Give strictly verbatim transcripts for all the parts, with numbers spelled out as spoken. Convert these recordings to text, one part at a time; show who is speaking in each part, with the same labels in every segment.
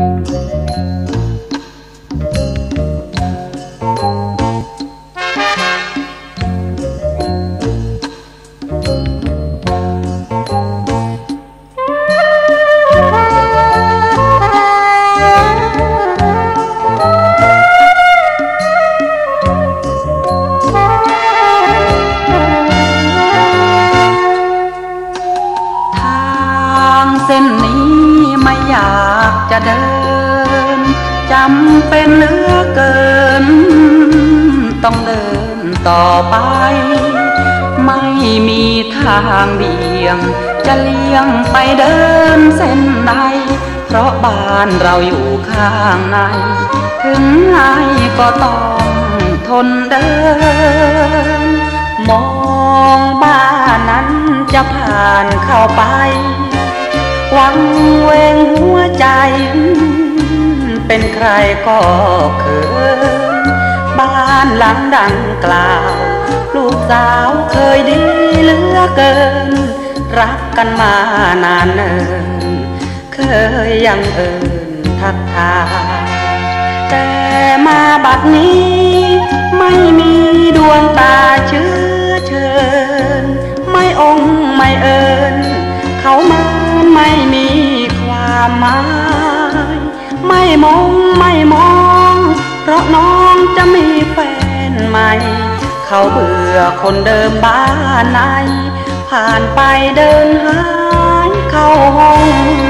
Speaker 1: เส้นนี้ไม่อยากจะเดินจำเป็นเหลือเกินต้องเดินต่อไปไม่มีทางเบี่ยงจะเลี่ยงไปเดินเส้นใดเพราะบ้านเราอยู่ข้างในถึงไงก็ต้องทนเดินมองบ้านนั้นจะผ่านเข้าไปวังเวงหัวใจเป็นใครก็เขินบ้านหลังดังกล่าวลูกสาวเคยดีเหลือเกินรักกันมานานเนิ่นเคยยังเอิญทักทายแต่มาบัดนี้ไม่มีดวงตาเชื้อเชิญไม่องค์ไม่เอิญเขามาไม่มีความหมายไม่มองไม่มองเพราะน้องจะมีแฟนใหม่เขาเบื่อคนเดิมบ้านในผ่านไปเดินหายเข้าห้อง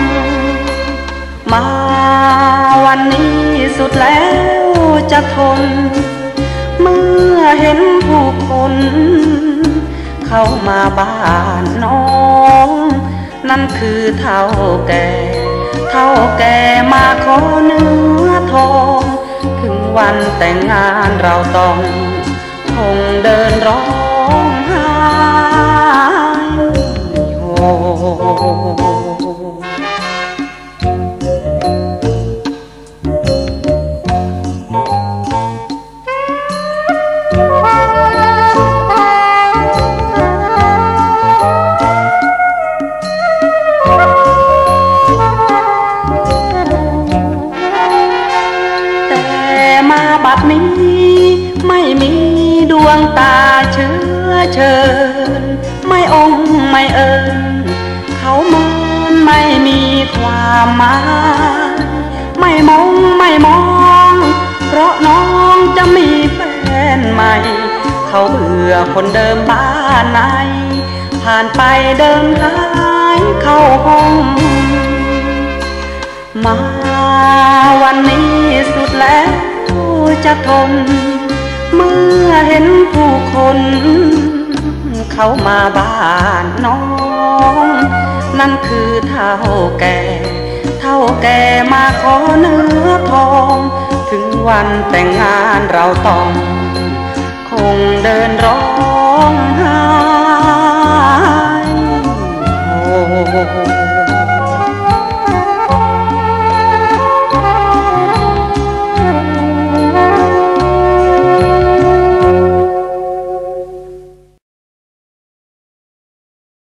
Speaker 1: มาวันนี้สุดแล้วจะทนเมื่อเห็นผู้คนเข้ามาบ้านน้องนั่นคือเท่าแก่เท่าแก่มาขอเนื้อทองถึงวันแต่งงานเราต้องคงเดินร้องไห้โฮบัดนี้ไม่มีดวงตาเชื้อเชิญไม่องค์ไม่เอิญเขามองไม่มีความหมายไม่มองไม่มองเพราะน้องจะมีแฟนใหม่เขาเบื่อคนเดิมบ้านในผ่านไปเดินหายเข้าห้องมาวันนี้สุดแล้วจะทนเมื่อเห็นผู้คนเข้ามาบ้านน้องนั่นคือเท่าแก่เท่าแก่มาขอเนื้อทองถึงวันแต่งงานเราต้องคงเดินร้อง